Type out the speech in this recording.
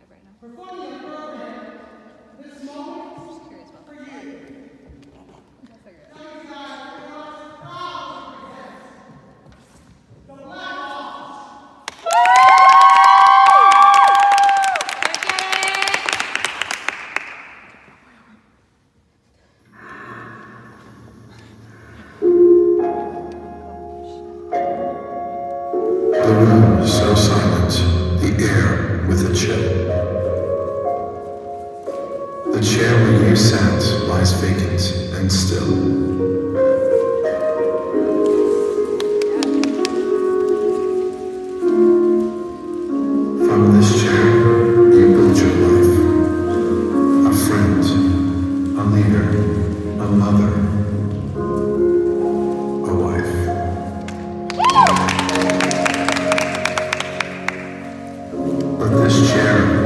right now. Performing the program, this moment I'm just curious about for that. you. We'll figure it out. Tell you guys, we are proud to present the Black Hawks. The room is so silent, the air with a chill. The chair where you sat lies vacant and still. From this chair, you build your life. A friend, a leader, a mother, a wife. But this chair